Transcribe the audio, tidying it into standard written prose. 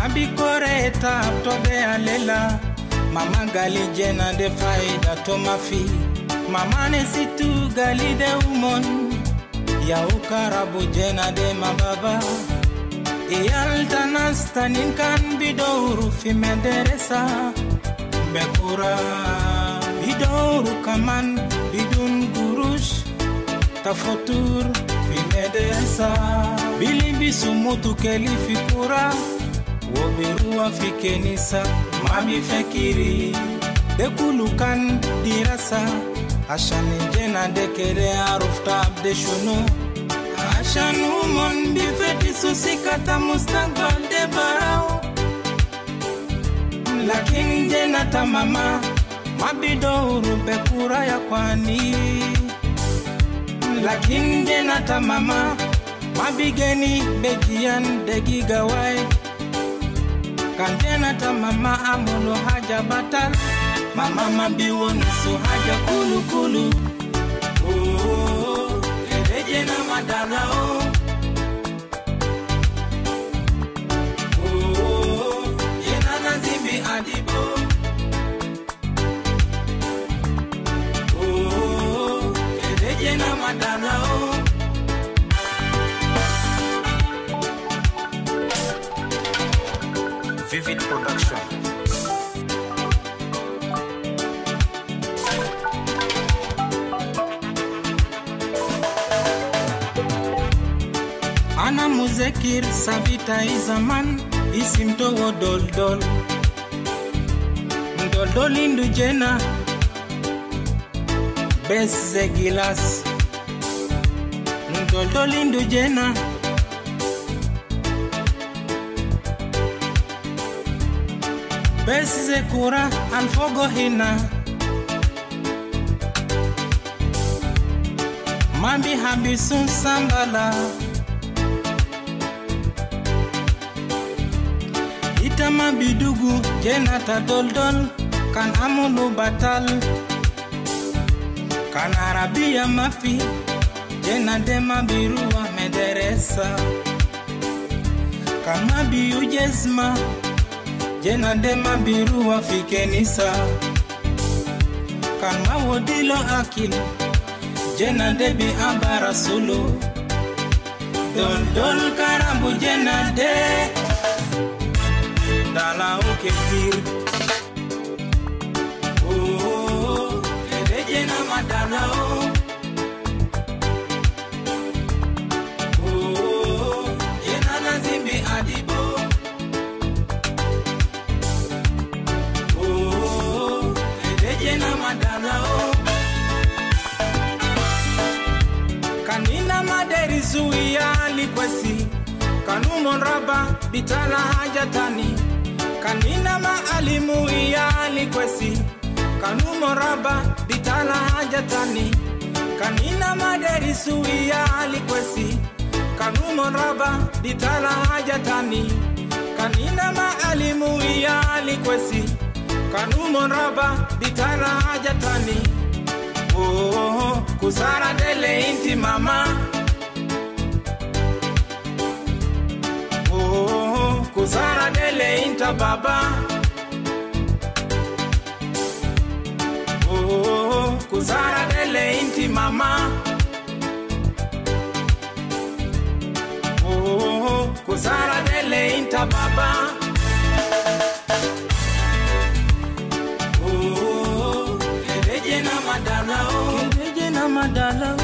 Mabikore tap to de alela. Mama gali jena de faida to mafi. Mama ne situ gali de umon. Ya ukarabu jena de mababa. Iyalta nastanin kan bidoru fi mederesa. Bekura bidoru kaman bidun gurush. Tafotur fi mederesa. Bilimbi sumutu kelifi kura. Woberuwa fi kenisa. Mami fekiri dekulukan dirasa. Ashani jena dekere arufta abde shunu. Ashanu mon bifeti susikata mustagbal de barao. Lakini jena tamama mabidoru bekura ya kwani. Lakini jena tamama mabigeni bejian degigawai. Kanjena tamama amulo haja batal. Mama mabiwo naso haja kulu kulu. Oh, kedejena madala oh. Oh, jena nazimbi adibo. Oh, kedejena madala oh. Vivid Production. Ana muzekir sabita izaman isimto wo dol dol. Dol dol indu jena bes zegilas. Dol dol indu jena besi zekura alfogo hina. Mambi habisun sambala. Itama bidugu jena ta doldol. Kan amulu batal. Kan arabia mafi. Jena dema biruwa mederesa. Kan mabi ujezma. Jena dema biruwa fi kenisa. Kan mawodilo akil. Jena debi abara sulu. Dol dol karabu jena de. Dala ukefir. Oh, kede jena madala oh. Oh, jena nazimbi adibo. Jena madala oh. Kanina maderi suya likwesi. Kanumon raba bitala hajatani. Kanina maalimu ya likwesi. Kanumon raba bitala hajatani. Kanina maderi suya likwesi. Kanumon raba bitala hajatani. Kanina maalimu ya likwesi. Kanumon raba bitala hajatani. Oh, kusara dele inti mama. Oh, kusara dele inta baba. Oh, kusara dele inti mama. Oh, kusara dele inta baba. Madala oh. Kedejena madala